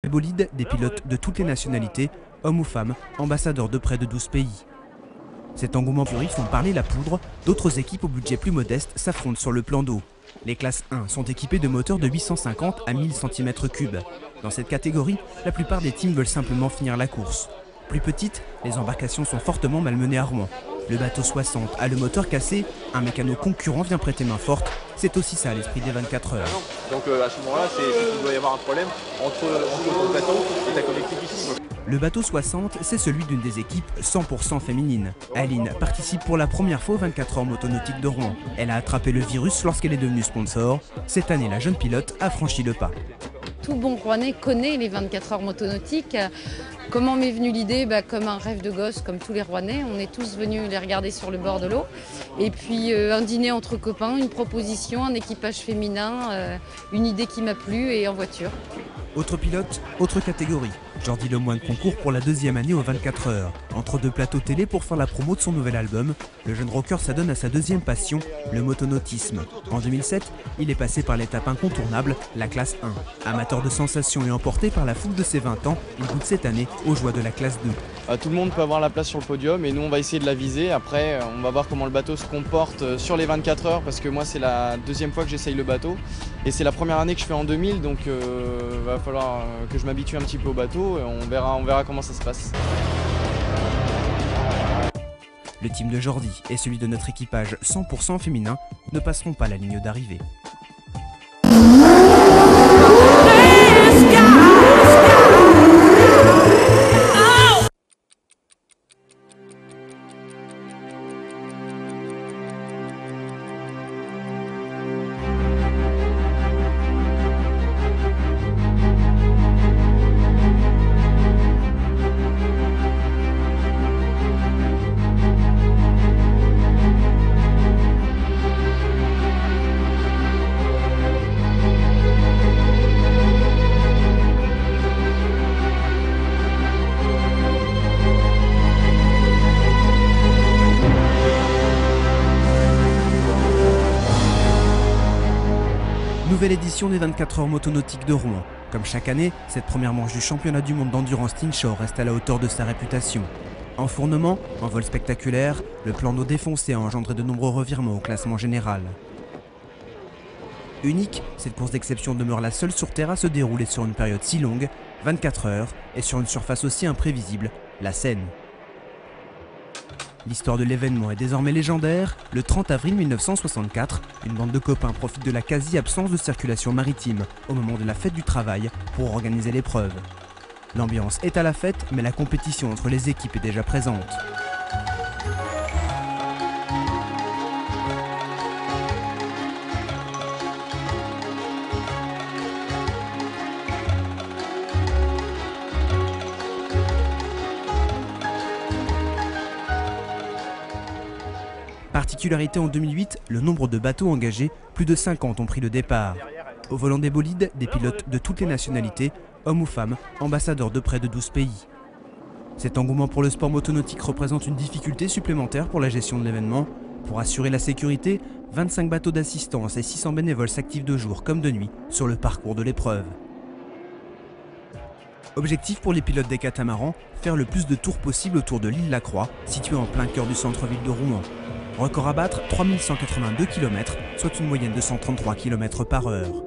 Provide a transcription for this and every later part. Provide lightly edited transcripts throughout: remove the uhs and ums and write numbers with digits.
bolides, des pilotes de toutes les nationalités, hommes ou femmes, ambassadeurs de près de 12 pays. Cet engouement puri font parler la poudre, d'autres équipes au budget plus modeste s'affrontent sur le plan d'eau. Les classes 1 sont équipées de moteurs de 850 à 1000 cm3. Dans cette catégorie, la plupart des teams veulent simplement finir la course. Plus petites, les embarcations sont fortement malmenées à Rouen. Le bateau 60 a le moteur cassé, un mécano concurrent vient prêter main forte. C'est aussi ça l'esprit des 24 heures. Donc à ce moment-là, il doit y avoir un problème entre ton bateau et ta collective ici. Le bateau 60, c'est celui d'une des équipes 100% féminines. Aline participe pour la première fois aux 24 heures motonautiques de Rouen. Elle a attrapé le virus lorsqu'elle est devenue sponsor. Cette année, la jeune pilote a franchi le pas. Tout bon Rouennais connaît les 24 heures motonautiques. Comment m'est venue l'idée? Comme un rêve de gosse, comme tous les Rouennais. On est tous venus les regarder sur le bord de l'eau. Et puis un dîner entre copains, une proposition, un équipage féminin, une idée qui m'a plu et en voiture. Autre pilote, autre catégorie. Jordi Lemoine concourt pour la deuxième année aux 24 heures. Entre deux plateaux télé pour faire la promo de son nouvel album, le jeune rocker s'adonne à sa deuxième passion, le motonautisme. En 2007, il est passé par l'étape incontournable, la classe 1. Amateur de sensations et emporté par la fougue de ses 20 ans, il goûte cette année aux joies de la classe 2. Tout le monde peut avoir la place sur le podium et nous on va essayer de la viser. Après on va voir comment le bateau se comporte sur les 24 heures parce que moi c'est la deuxième fois que j'essaye le bateau et c'est la première année que je fais en 2000 donc va falloir que je m'habitue un petit peu au bateau et on verra comment ça se passe. Le team de Jordi et celui de notre équipage 100% féminin ne passeront pas la ligne d'arrivée. Nouvelle édition des 24 heures motonautiques de Rouen. Comme chaque année, cette première manche du championnat du monde d'endurance Inshore reste à la hauteur de sa réputation. Enfournement, en vol spectaculaire, le plan d'eau défoncé a engendré de nombreux revirements au classement général. Unique, cette course d'exception demeure la seule sur Terre à se dérouler sur une période si longue, 24 heures, et sur une surface aussi imprévisible, la Seine. L'histoire de l'événement est désormais légendaire. Le 30 avril 1964, une bande de copains profite de la quasi-absence de circulation maritime au moment de la fête du travail pour organiser l'épreuve. L'ambiance est à la fête, mais la compétition entre les équipes est déjà présente. Particularité en 2008, le nombre de bateaux engagés, plus de 50 ont pris le départ. Au volant des bolides, des pilotes de toutes les nationalités, hommes ou femmes, ambassadeurs de près de 12 pays. Cet engouement pour le sport motonautique représente une difficulté supplémentaire pour la gestion de l'événement. Pour assurer la sécurité, 25 bateaux d'assistance et 600 bénévoles s'activent de jour comme de nuit sur le parcours de l'épreuve. Objectif pour les pilotes des catamarans, faire le plus de tours possible autour de l'île Lacroix, située en plein cœur du centre-ville de Rouen. Record à battre, 3182 km, soit une moyenne de 133 km par heure.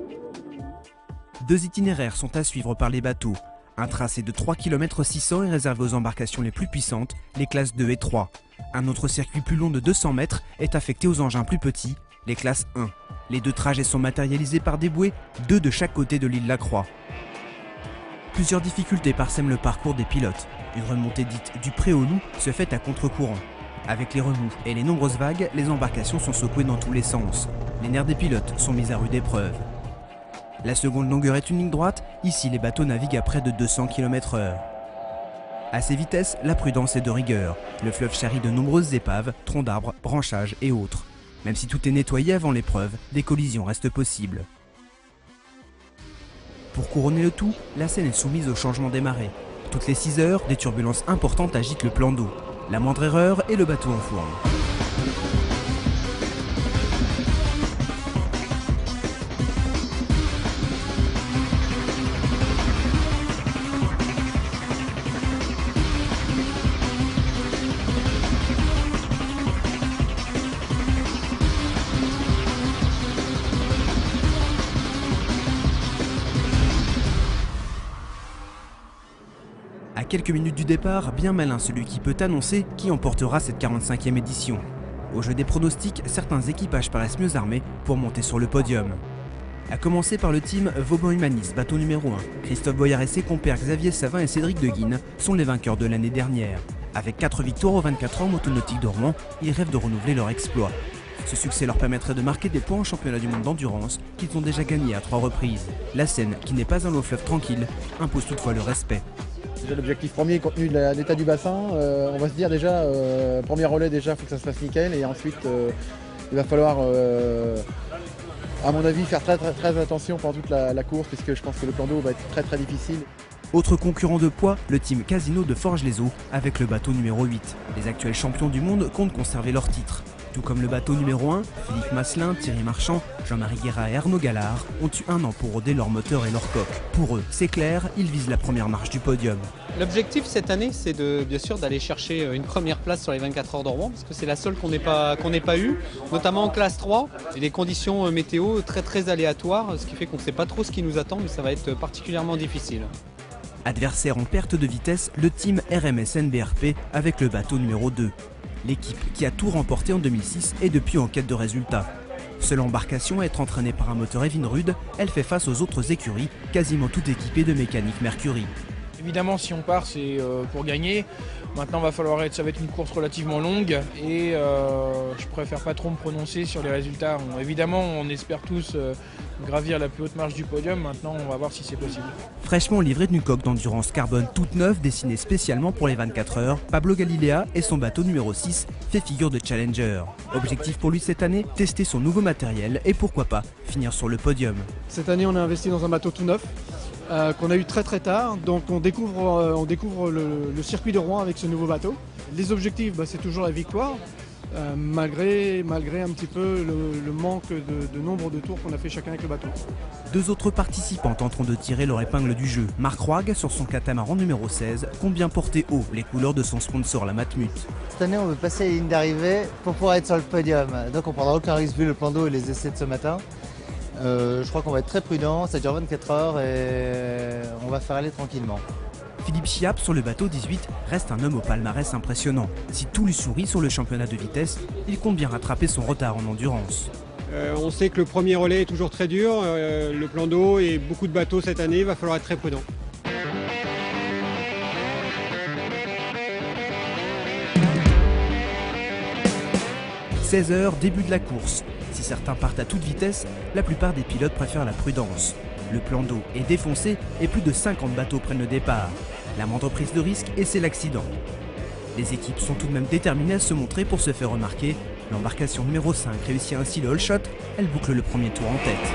Deux itinéraires sont à suivre par les bateaux. Un tracé de 3 km 600 est réservé aux embarcations les plus puissantes, les classes 2 et 3. Un autre circuit plus long de 200 mètres est affecté aux engins plus petits, les classes 1. Les deux trajets sont matérialisés par des bouées, 2 de chaque côté de l'île Lacroix. Plusieurs difficultés parsèment le parcours des pilotes. Une remontée dite du Pré-au-Loup se fait à contre-courant. Avec les remous et les nombreuses vagues, les embarcations sont secouées dans tous les sens. Les nerfs des pilotes sont mis à rude épreuve. La seconde longueur est une ligne droite, ici les bateaux naviguent à près de 200 km/h. À ces vitesses, la prudence est de rigueur. Le fleuve charrie de nombreuses épaves, troncs d'arbres, branchages et autres. Même si tout est nettoyé avant l'épreuve, des collisions restent possibles. Pour couronner le tout, la Seine est soumise au changement des marées. Toutes les 6 heures, des turbulences importantes agitent le plan d'eau. La moindre erreur et le bateau enfourne. À quelques minutes du départ, bien malin celui qui peut annoncer qui emportera cette 45e édition. Au jeu des pronostics, certains équipages paraissent mieux armés pour monter sur le podium. A commencer par le team Vauban-Humanis, bateau numéro 1. Christophe Boyard et ses compères Xavier Savin et Cédric Deguine sont les vainqueurs de l'année dernière. Avec 4 victoires aux 24 heures motonautiques de Rouen, ils rêvent de renouveler leur exploit. Ce succès leur permettrait de marquer des points au championnat du monde d'endurance qu'ils ont déjà gagné à 3 reprises. La Seine, qui n'est pas un long fleuve tranquille, impose toutefois le respect. L'objectif premier, compte tenu de l'état du bassin, on va se dire déjà, premier relais déjà, il faut que ça se fasse nickel, et ensuite il va falloir, à mon avis, faire très attention pendant toute la course, puisque je pense que le plan d'eau va être très difficile. Autre concurrent de poids, le team Casino de Forges-les-Eaux avec le bateau numéro 8. Les actuels champions du monde comptent conserver leur titre. Tout comme le bateau numéro 1, Philippe Masselin, Thierry Marchand, Jean-Marie Guérat et Arnaud Gallard ont eu un an pour roder leur moteur et leur coque. Pour eux, c'est clair, ils visent la première marche du podium. L'objectif cette année, c'est bien sûr d'aller chercher une première place sur les 24 heures de Rouen, parce que c'est la seule qu'on n'ait pas eue, notamment en classe 3. Et les conditions météo très aléatoires, ce qui fait qu'on ne sait pas trop ce qui nous attend, mais ça va être particulièrement difficile. Adversaire en perte de vitesse, le team RMS NBRP avec le bateau numéro 2. L'équipe qui a tout remporté en 2006 est depuis en quête de résultats. Seule embarcation à être entraînée par un moteur Evinrude, elle fait face aux autres écuries, quasiment toutes équipées de mécanique Mercury. Évidemment, si on part, c'est pour gagner. Maintenant, ça va être une course relativement longue et je préfère pas trop me prononcer sur les résultats. Évidemment, on espère tous gravir la plus haute marche du podium. Maintenant, on va voir si c'est possible. Fraîchement livré d'une coque d'endurance carbone toute neuve dessinée spécialement pour les 24 heures, Pablo Galilea et son bateau numéro 6 fait figure de challenger. Objectif pour lui cette année, tester son nouveau matériel et pourquoi pas finir sur le podium. Cette année, on a investi dans un bateau tout neuf. Qu'on a eu très tard, donc on découvre le circuit de Rouen avec ce nouveau bateau. Les objectifs, c'est toujours la victoire, malgré un petit peu le manque de nombre de tours qu'on a fait chacun avec le bateau. Deux autres participants tenteront de tirer leur épingle du jeu. Marc Roig, sur son catamaran numéro 16, compte bien porter haut les couleurs de son sponsor, la Matmut. Cette année, on veut passer la ligne d'arrivée pour pouvoir être sur le podium, donc on prendra aucun risque vu le plan d'eau et les essais de ce matin. Je crois qu'on va être très prudent, ça dure 24 heures et on va faire aller tranquillement. Philippe Chiap sur le bateau 18 reste un homme au palmarès impressionnant. Si tout lui sourit sur le championnat de vitesse, il compte bien rattraper son retard en endurance. On sait que le premier relais est toujours très dur, le plan d'eau et beaucoup de bateaux cette année, il va falloir être très prudent. « 16h, début de la course. Si certains partent à toute vitesse, la plupart des pilotes préfèrent la prudence. Le plan d'eau est défoncé et plus de 50 bateaux prennent le départ. La moindre prise de risque et c'est l'accident. Les équipes sont tout de même déterminées à se montrer pour se faire remarquer. L'embarcation numéro 5 réussit ainsi le all shot, elle boucle le premier tour en tête.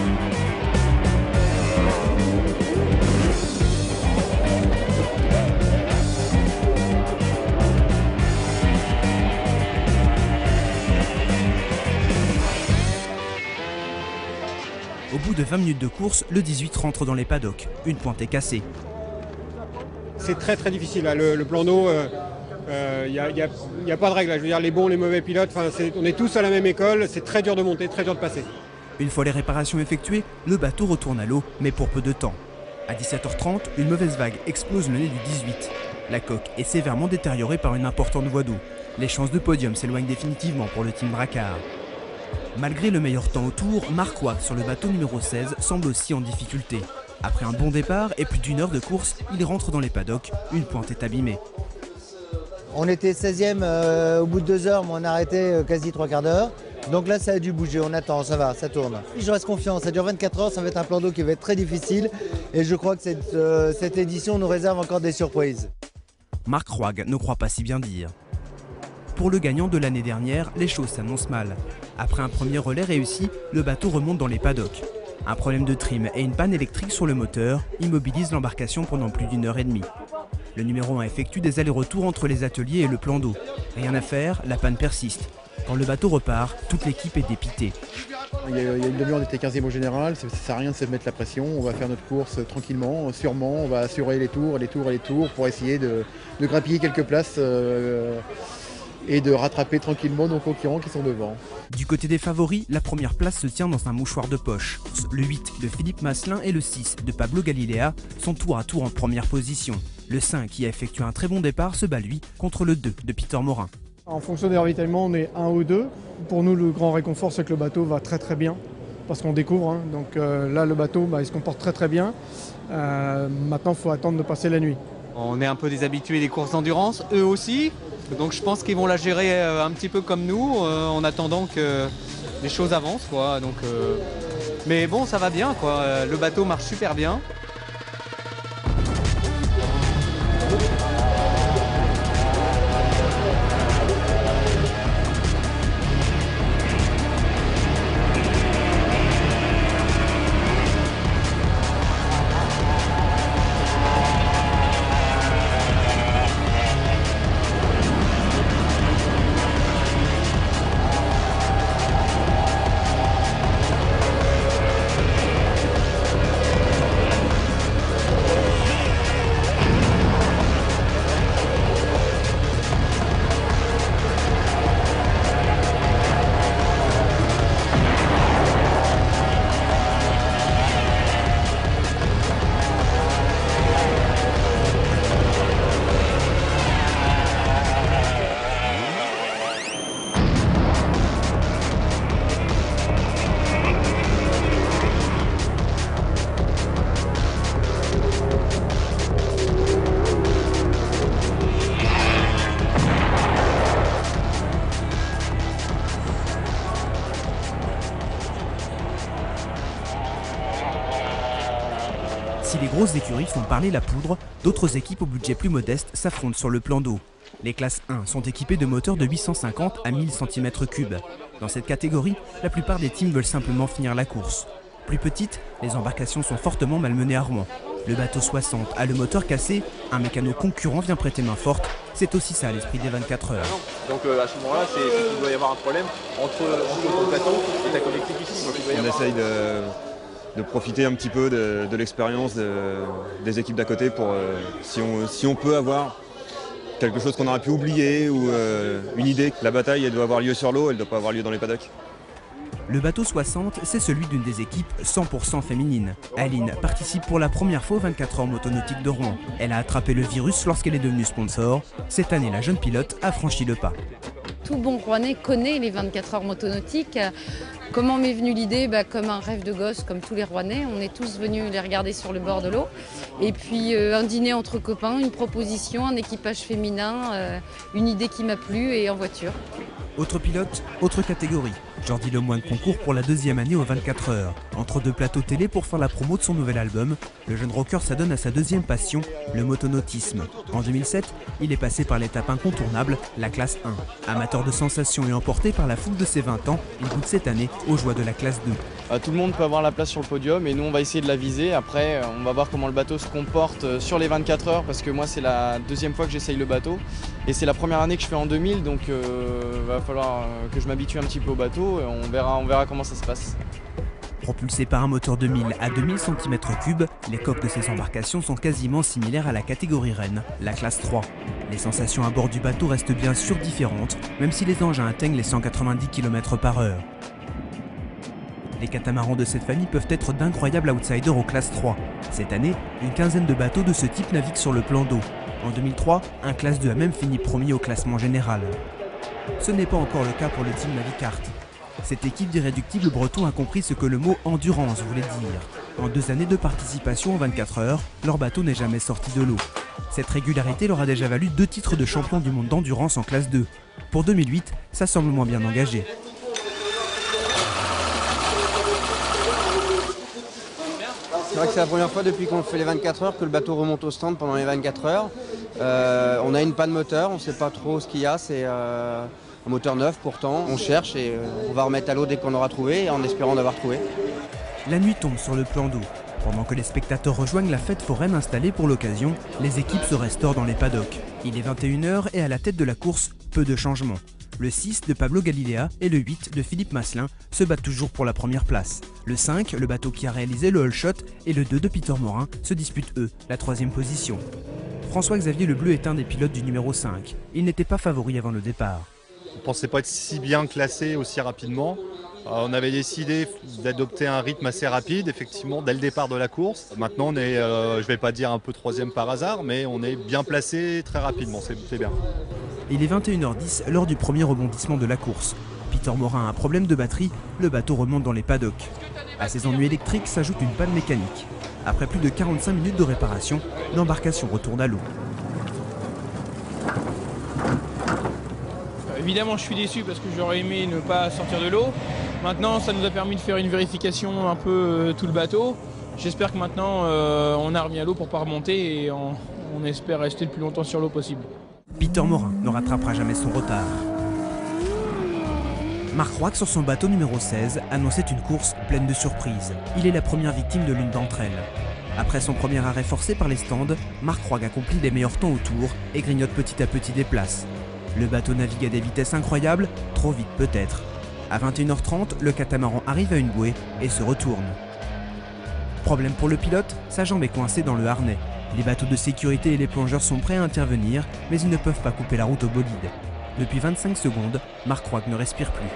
Au bout de 20 minutes de course, le 18 rentre dans les paddocks. Une pointe est cassée. C'est très difficile, là. Le plan d'eau, il n'y a pas de règle. Là. Je veux dire, les bons, les mauvais pilotes, on est tous à la même école, c'est très dur de monter, très dur de passer. Une fois les réparations effectuées, le bateau retourne à l'eau, mais pour peu de temps. À 17h30, une mauvaise vague explose le nez du 18. La coque est sévèrement détériorée par une importante voie d'eau. Les chances de podium s'éloignent définitivement pour le team Bracard. Malgré le meilleur temps au tour, Marc Roig sur le bateau numéro 16 semble aussi en difficulté. Après un bon départ et plus d'une heure de course, il rentre dans les paddocks, une pointe est abîmée. On était 16e au bout de 2 heures, mais on a arrêté quasi 3 quarts d'heure. Donc là, ça a dû bouger, on attend, ça va, ça tourne. Je reste confiant, ça dure 24 heures, ça va être un plan d'eau qui va être très difficile. Et je crois que cette édition nous réserve encore des surprises. Marc Roig ne croit pas si bien dire. Pour le gagnant de l'année dernière, les choses s'annoncent mal. Après un premier relais réussi, le bateau remonte dans les paddocks. Un problème de trim et une panne électrique sur le moteur immobilisent l'embarcation pendant plus d'une heure et demie. Le numéro 1 effectue des allers-retours entre les ateliers et le plan d'eau. Rien à faire, la panne persiste. Quand le bateau repart, toute l'équipe est dépitée. Il y a une demi-heure, on était 15e au général, ça ne sert à rien de se mettre la pression. On va faire notre course tranquillement, sûrement, on va assurer les tours pour essayer de grappiller quelques places et de rattraper tranquillement nos concurrents qui sont devant. Du côté des favoris, la première place se tient dans un mouchoir de poche. Le 8 de Philippe Masselin et le 6 de Pablo Galilea sont tour à tour en première position. Le 5, qui a effectué un très bon départ, se bat lui contre le 2 de Peter Morin. En fonction des ravitaillements, on est 1 ou 2. Pour nous, le grand réconfort, c'est que le bateau va très très bien, parce qu'on découvre. Hein. Donc là, le bateau, il se comporte très très bien. Maintenant, il faut attendre de passer la nuit. On est un peu des habitués des courses d'endurance, eux aussi. Donc je pense qu'ils vont la gérer un petit peu comme nous, en attendant que les choses avancent, quoi. Donc, mais bon, ça va bien, quoi. Le bateau marche super bien. Si les grosses écuries font parler la poudre, d'autres équipes au budget plus modeste s'affrontent sur le plan d'eau. Les classes 1 sont équipées de moteurs de 850 à 1000 cm3. Dans cette catégorie, la plupart des teams veulent simplement finir la course. Plus petites, les embarcations sont fortement malmenées à Rouen. Le bateau 60 a le moteur cassé, un mécano concurrent vient prêter main forte. C'est aussi ça l'esprit des 24 heures. Donc à ce moment-là, il doit y avoir un problème entre ton plateau et ta connectique ici. On essaye de profiter un petit peu de l'expérience des équipes d'à côté pour si on peut avoir quelque chose qu'on aurait pu oublier ou une idée. La bataille elle doit avoir lieu sur l'eau, elle ne doit pas avoir lieu dans les paddocks. Le bateau 60, c'est celui d'une des équipes 100% féminines. Aline participe pour la première fois aux 24 heures motonautique de Rouen. Elle a attrapé le virus lorsqu'elle est devenue sponsor. Cette année, la jeune pilote a franchi le pas. Tout bon Rouennais connaît les 24 heures motonautiques. Comment m'est venue l'idée? Comme un rêve de gosse, comme tous les Rouennais. On est tous venus les regarder sur le bord de l'eau. Et puis un dîner entre copains, une proposition, un équipage féminin, une idée qui m'a plu et en voiture. Autre pilote, autre catégorie. Jordi Lemoine concourt pour la deuxième année aux 24 heures. Entre deux plateaux télé pour faire la promo de son nouvel album, le jeune rocker s'adonne à sa deuxième passion, le motonautisme. En 2007, il est passé par l'étape incontournable, la classe 1. Amateur de sensations et emporté par la foule de ses 20 ans, il goûte cette année aux joies de la classe 2. Tout le monde peut avoir la place sur le podium et nous on va essayer de la viser. Après on va voir comment le bateau se comporte sur les 24 heures parce que moi c'est la deuxième fois que j'essaye le bateau et c'est la première année que je fais en 2000 donc va falloir que je m'habitue un petit peu au bateau et on verra comment ça se passe. Propulsé par un moteur de 1000 à 2000 cm3, les coques de ces embarcations sont quasiment similaires à la catégorie reine, la classe 3. Les sensations à bord du bateau restent bien sûr différentes, même si les engins atteignent les 190 km/h. Les catamarans de cette famille peuvent être d'incroyables outsiders aux classes 3. Cette année, une quinzaine de bateaux de ce type naviguent sur le plan d'eau. En 2003, un classe 2 a même fini premier au classement général. Ce n'est pas encore le cas pour le team Navicart. Cette équipe d'irréductibles bretons a compris ce que le mot endurance voulait dire. En 2 années de participation en 24 heures, leur bateau n'est jamais sorti de l'eau. Cette régularité leur a déjà valu 2 titres de champion du monde d'endurance en classe 2. Pour 2008, ça semble moins bien engagé. C'est vrai que c'est la première fois depuis qu'on fait les 24 heures que le bateau remonte au stand pendant les 24 heures. On a une panne moteur, on ne sait pas trop ce qu'il y a, c'est un moteur neuf pourtant. On cherche et on va remettre à l'eau dès qu'on aura trouvé en espérant d'avoir trouvé. La nuit tombe sur le plan d'eau. Pendant que les spectateurs rejoignent la fête foraine installée pour l'occasion, les équipes se restaurent dans les paddocks. Il est 21 h et à la tête de la course, peu de changements. Le 6 de Pablo Galilea et le 8 de Philippe Masselin se battent toujours pour la première place. Le 5, le bateau qui a réalisé le Hull Shot, et le 2 de Peter Morin se disputent eux la 3e position. François-Xavier Lebleu est un des pilotes du numéro 5. Il n'était pas favori avant le départ. On ne pensait pas être si bien classé aussi rapidement. On avait décidé d'adopter un rythme assez rapide, effectivement, dès le départ de la course. Maintenant, on est, je ne vais pas dire un peu troisième par hasard, mais on est bien placé très rapidement, c'est bien. Il est 21h10 lors du premier rebondissement de la course. Peter Morin a un problème de batterie, le bateau remonte dans les paddocks. À ces ennuis électriques s'ajoute une panne mécanique. Après plus de 45 minutes de réparation, l'embarcation retourne à l'eau. Évidemment, je suis déçu parce que j'aurais aimé ne pas sortir de l'eau. Maintenant, ça nous a permis de faire une vérification un peu tout le bateau. J'espère que maintenant, on a remis à l'eau pour ne pas remonter et on espère rester le plus longtemps sur l'eau possible. Peter Morin ne rattrapera jamais son retard. Marc Roig, sur son bateau numéro 16, annonçait une course pleine de surprises. Il est la première victime de l'une d'entre elles. Après son premier arrêt forcé par les stands, Marc Roig accomplit les meilleurs temps autour et grignote petit à petit des places. Le bateau navigue à des vitesses incroyables, trop vite peut-être. À 21h30, le catamaran arrive à une bouée et se retourne. Problème pour le pilote, sa jambe est coincée dans le harnais. Les bateaux de sécurité et les plongeurs sont prêts à intervenir, mais ils ne peuvent pas couper la route au bolide. Depuis 25 secondes, Marc Roig ne respire plus.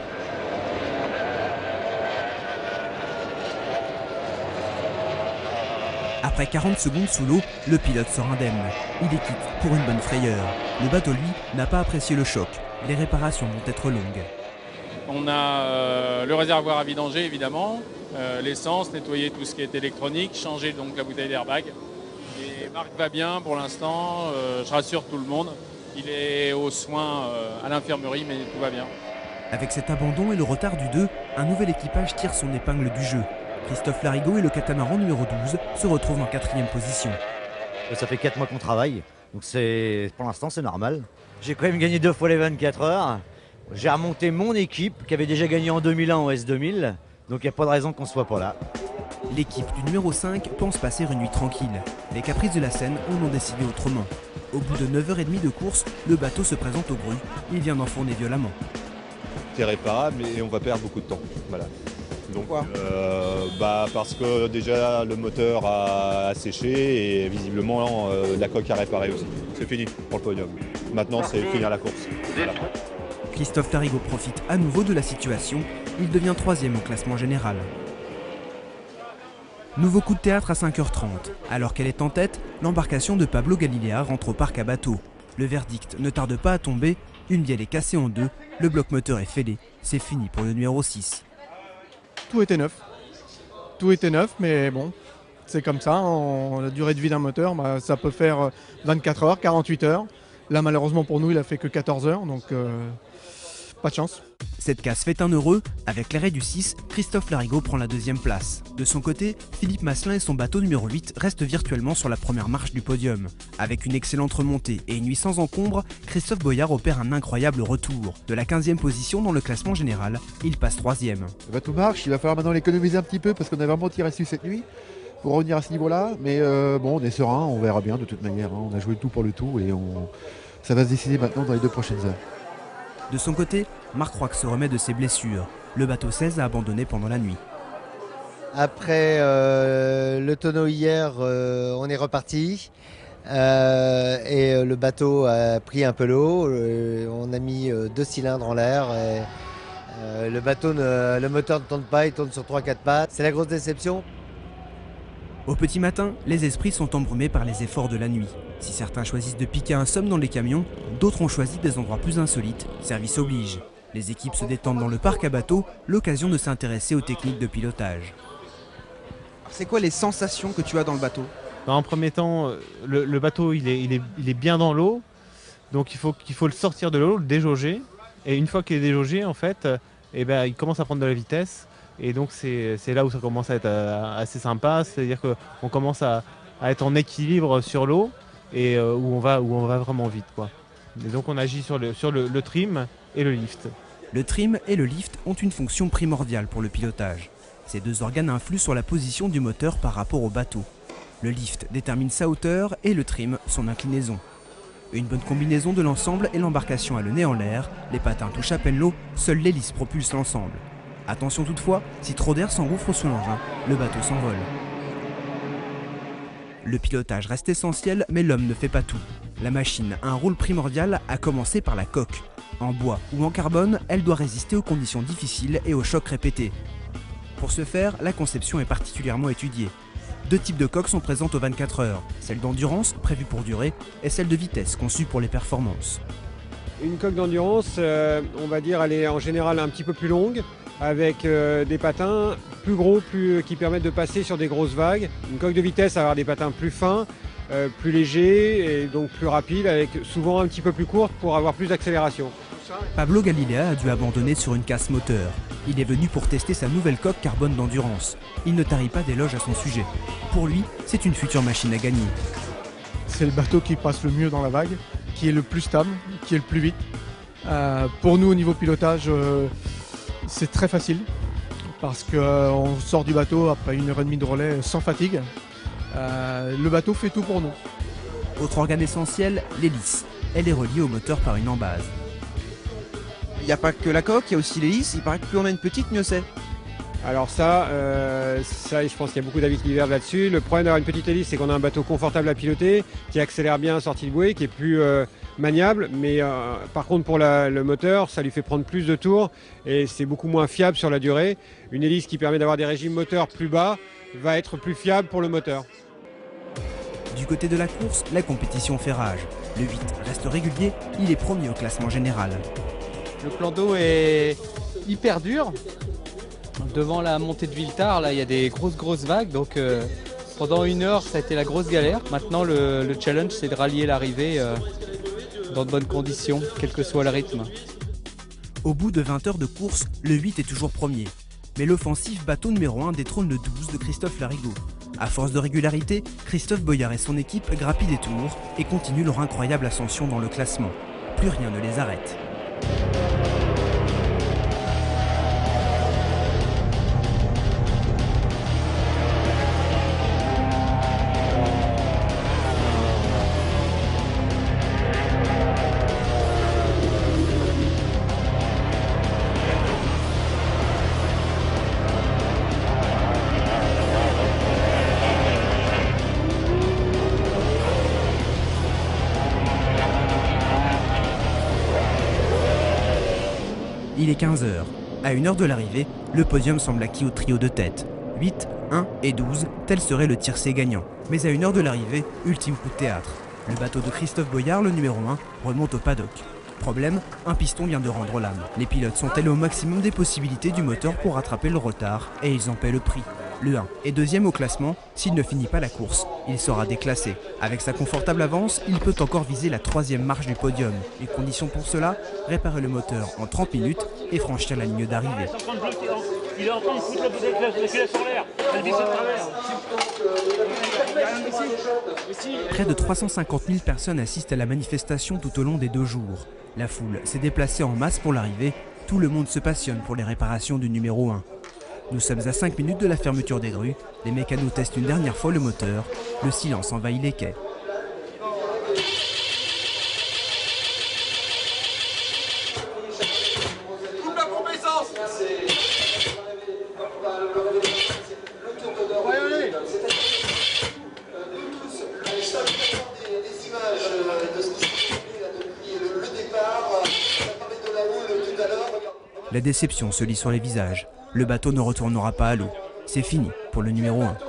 Après 40 secondes sous l'eau, le pilote sort indemne. Il est quitte pour une bonne frayeur. Le bateau, lui, n'a pas apprécié le choc. Les réparations vont être longues. On a le réservoir à vidanger, évidemment, l'essence, nettoyer tout ce qui est électronique, changer donc la bouteille d'airbag. Et Marc va bien pour l'instant, je rassure tout le monde. Il est aux soins à l'infirmerie, mais tout va bien. Avec cet abandon et le retard du 2, un nouvel équipage tire son épingle du jeu. Christophe Larigot et le catamaran numéro 12 se retrouvent en 4e position. Ça fait 4 mois qu'on travaille, donc pour l'instant c'est normal. J'ai quand même gagné 2 fois les 24 heures. J'ai remonté mon équipe qui avait déjà gagné en 2001 en S2000, donc il n'y a pas de raison qu'on ne soit pas là. L'équipe du numéro 5 pense passer une nuit tranquille. Les caprices de la Seine en ont décidé autrement. Au bout de 9h30 de course, le bateau se présente au bruit. Il vient d'enfourner violemment. C'est réparable et on va perdre beaucoup de temps. Voilà. Donc, parce que déjà le moteur a séché et visiblement la coque a réparé aussi. C'est fini pour le podium. Maintenant c'est finir la course. Voilà. Christophe Larigot profite à nouveau de la situation. Il devient 3e au classement général. Nouveau coup de théâtre à 5h30. Alors qu'elle est en tête, l'embarcation de Pablo Galilea rentre au parc à bateau. Le verdict ne tarde pas à tomber. Une bielle est cassée en deux, le bloc moteur est fêlé. C'est fini pour le numéro 6. Tout était neuf. Tout était neuf, mais bon, c'est comme ça. La durée de vie d'un moteur, ça peut faire 24 heures, 48 heures. Là, malheureusement pour nous, il a fait que 14 heures, donc pas de chance. Cette casse fait un heureux. Avec l'arrêt du 6, Christophe Larigot prend la 2e place. De son côté, Philippe Masselin et son bateau numéro 8 restent virtuellement sur la première marche du podium. Avec une excellente remontée et une nuit sans encombre, Christophe Boyard opère un incroyable retour. De la 15e position dans le classement général, il passe 3e. Le bateau marche, il va falloir maintenant l'économiser un petit peu parce qu'on a vraiment tiré dessus cette nuit pour revenir à ce niveau-là. Mais bon, on est serein, on verra bien de toute manière. On a joué le tout pour le tout et ça va se décider maintenant dans les 2 prochaines heures. De son côté, Marc Roig se remet de ses blessures. Le bateau 16 a abandonné pendant la nuit. Après le tonneau hier, on est reparti. Et le bateau a pris un peu l'eau. On a mis 2 cylindres en l'air. Le moteur ne tourne pas, il tourne sur 3-4 pattes. C'est la grosse déception. Au petit matin, les esprits sont embrumés par les efforts de la nuit. Si certains choisissent de piquer un somme dans les camions, d'autres ont choisi des endroits plus insolites, service oblige. Les équipes se détendent dans le parc à bateau, l'occasion de s'intéresser aux techniques de pilotage. C'est quoi les sensations que tu as dans le bateau? Dans un premier temps, le bateau il est bien dans l'eau, donc il faut le sortir de l'eau, le déjauger. Et une fois qu'il est déjaugé, en fait, il commence à prendre de la vitesse. Et donc c'est là où ça commence à être assez sympa, c'est-à-dire qu'on commence à être en équilibre sur l'eau et où on va vraiment vite, quoi. Et donc on agit sur le trim et le lift. Le trim et le lift ont une fonction primordiale pour le pilotage. Ces 2 organes influent sur la position du moteur par rapport au bateau. Le lift détermine sa hauteur et le trim son inclinaison. Une bonne combinaison de l'ensemble et l'embarcation a le nez en l'air, les patins touchent à peine l'eau, seule l'hélice propulse l'ensemble. Attention toutefois, si trop d'air s'engouffre sous l'engin, le bateau s'envole. Le pilotage reste essentiel, mais l'homme ne fait pas tout. La machine a un rôle primordial, à commencer par la coque. En bois ou en carbone, elle doit résister aux conditions difficiles et aux chocs répétés. Pour ce faire, la conception est particulièrement étudiée. 2 types de coques sont présentes aux 24 heures, celle d'endurance, prévue pour durer, et celle de vitesse, conçue pour les performances. Une coque d'endurance, on va dire, elle est en général un petit peu plus longue, avec des patins plus gros, qui permettent de passer sur des grosses vagues. Une coque de vitesse, va avoir des patins plus fins, plus légers et donc plus rapides, avec souvent un petit peu plus courtes pour avoir plus d'accélération. Pablo Galilea a dû abandonner sur une casse moteur. Il est venu pour tester sa nouvelle coque carbone d'endurance. Il ne tarit pas d'éloges à son sujet. Pour lui, c'est une future machine à gagner. C'est le bateau qui passe le mieux dans la vague, qui est le plus stable, qui est le plus vite. Pour nous, au niveau pilotage, c'est très facile parce qu'on sort du bateau après 1h30 de relais sans fatigue. Le bateau fait tout pour nous. Autre organe essentiel, l'hélice. Elle est reliée au moteur par une embase. Il n'y a pas que la coque, il y a aussi l'hélice. Il paraît que plus on a une petite, mieux c'est. Alors je pense qu'il y a beaucoup d'avis qui divergent là-dessus. Le problème d'avoir une petite hélice, c'est qu'on a un bateau confortable à piloter, qui accélère bien en sortie de bouée, qui est plus maniable. Mais par contre, pour le moteur, ça lui fait prendre plus de tours et c'est beaucoup moins fiable sur la durée. Une hélice qui permet d'avoir des régimes moteurs plus bas va être plus fiable pour le moteur. Du côté de la course, la compétition fait rage. Le 8 reste régulier, il est premier au classement général. Le plan d'eau est hyper dur. Devant la montée de Villetard, là, il y a des grosses vagues. Donc pendant 1 heure, ça a été la grosse galère. Maintenant, le challenge, c'est de rallier l'arrivée dans de bonnes conditions, quel que soit le rythme. Au bout de 20 heures de course, le 8 est toujours premier. Mais l'offensif bateau numéro 1 détrône le 12 de Christophe Larigot. À force de régularité, Christophe Boyard et son équipe grappillent des tours et continuent leur incroyable ascension dans le classement. Plus rien ne les arrête. Il est 15 h. À 1 heure de l'arrivée, le podium semble acquis au trio de tête. 8, 1 et 12, tel serait le tiercé gagnant. Mais à 1 heure de l'arrivée, ultime coup de théâtre. Le bateau de Christophe Boyard, le numéro 1, remonte au paddock. Problème, un piston vient de rendre l'âme. Les pilotes sont allés au maximum des possibilités du moteur pour rattraper le retard et ils en paient le prix. Le 1 est deuxième au classement, s'il ne finit pas la course, il sera déclassé. Avec sa confortable avance, il peut encore viser la 3e marche du podium. Les conditions pour cela, réparer le moteur en 30 minutes et franchir la ligne d'arrivée. Il est en train de foutre la bouteille avec la culasse en l'air. Elle visse à travers. Près de 350 000 personnes assistent à la manifestation tout au long des 2 jours. La foule s'est déplacée en masse pour l'arrivée. Tout le monde se passionne pour les réparations du numéro 1. Nous sommes à 5 minutes de la fermeture des grues. Les mécanos testent une dernière fois le moteur. Le silence envahit les quais. Coupe la pompe essence. La déception se lit sur les visages. Le bateau ne retournera pas à l'eau. C'est fini pour le numéro 1.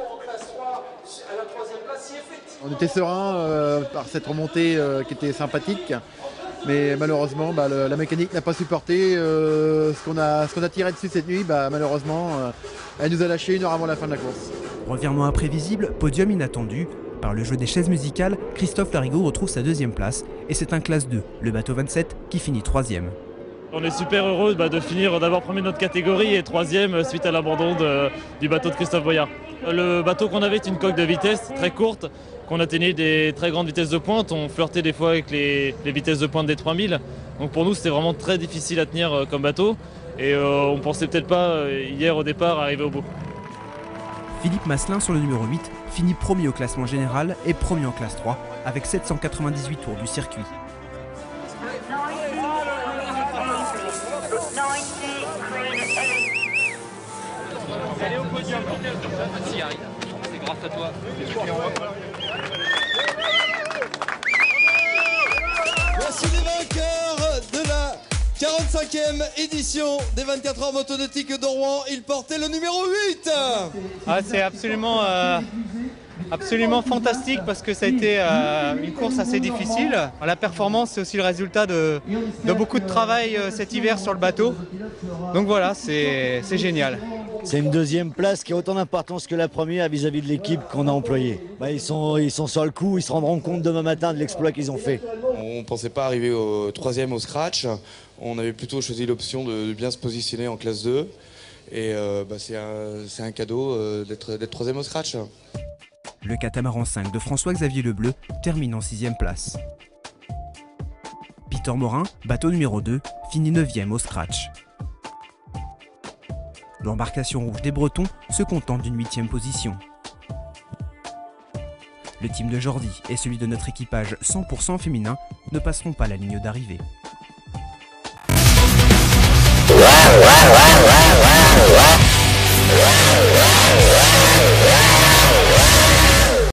On était serein par cette remontée qui était sympathique. Mais malheureusement, la mécanique n'a pas supporté ce qu'on a tiré dessus cette nuit. Malheureusement, elle nous a lâché 1 heure avant la fin de la course. Revirement imprévisible, podium inattendu. Par le jeu des chaises musicales, Christophe Larigot retrouve sa 2e place. Et c'est un classe 2, le bateau 27, qui finit 3e. On est super heureux de finir d'abord premier de notre catégorie et 3e suite à l'abandon du bateau de Christophe Boyard. Le bateau qu'on avait est une coque de vitesse très courte, qu'on atteignait des très grandes vitesses de pointe. On flirtait des fois avec les vitesses de pointe des 3000. Donc pour nous c'était vraiment très difficile à tenir comme bateau et on pensait peut-être pas hier au départ arriver au bout. Philippe Masselin sur le numéro 8 finit premier au classement général et premier en classe 3 avec 798 tours du circuit. Allez au podium, c'est grâce à toi. Voici les vainqueurs de la 25e édition des 24 heures motonautiques de Rouen. Il portait le numéro 8. C'est absolument fantastique parce que ça a été une course assez difficile. La performance, c'est aussi le résultat de beaucoup de travail cet hiver sur le bateau. Donc voilà, c'est génial. C'est une deuxième place qui a autant d'importance que la première vis-à-vis de l'équipe qu'on a employée. Ils sont sur le coup, ils se rendront compte demain matin de l'exploit qu'ils ont fait. On ne pensait pas arriver au 3e au scratch. On avait plutôt choisi l'option de bien se positionner en classe 2. Et c'est un cadeau d'être 3e au scratch. Le catamaran 5 de François-Xavier Lebleu termine en 6e place. Peter Morin, bateau numéro 2, finit 9e au scratch. L'embarcation rouge des Bretons se contente d'une 8e position. Le team de Jordi et celui de notre équipage 100% féminin ne passeront pas la ligne d'arrivée.